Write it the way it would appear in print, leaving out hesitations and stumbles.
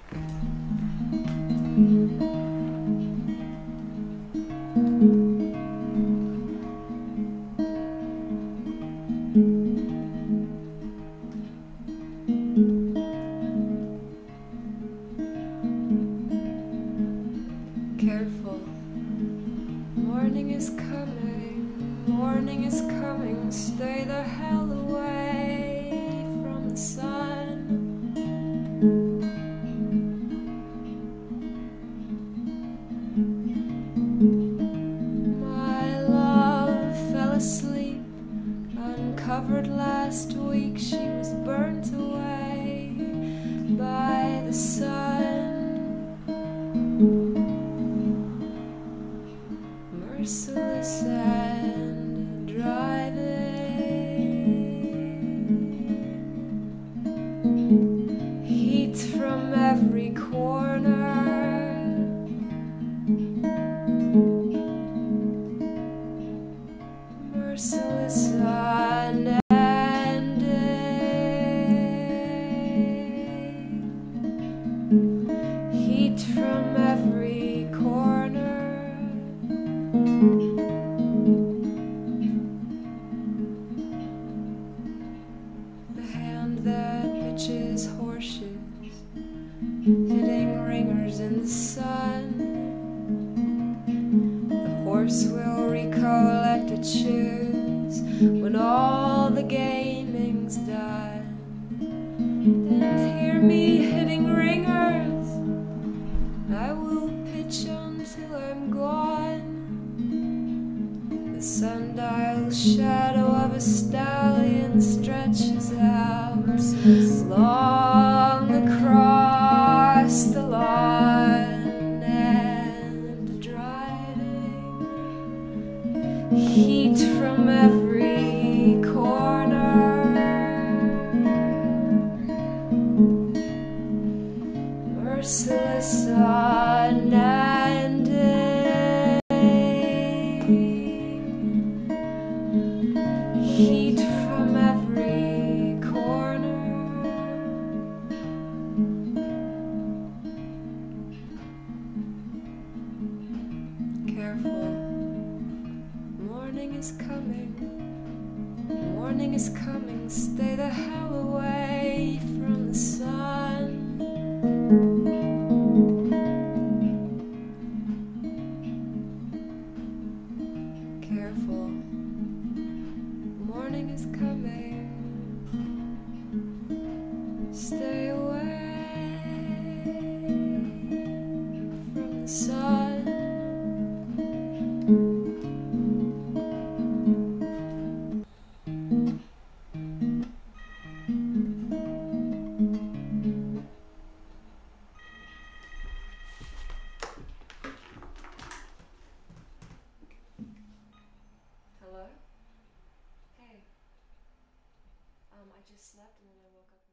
Careful, morning is coming, stay the hell away from the sun. My love fell asleep, uncovered last week, she was burnt away by the sun. Merciless and driving, heat from every corner, merciless unending, heat from every corner. The hand that pitches horseshoes, hitting ringers in the sun. The horse will recollect its shoes when all the gaming's done. And hear me hitting ringers, I will pitch until I'm gone. The sundial shadow of a stallion stretches out long across the lawn, and driving, heat from every corner, merciless unending, heat from every corner. Careful, morning is coming, stay the hell away from the sun. Careful, morning is coming, stay away from the sun. Hello? Hey. I just slept and then I woke up.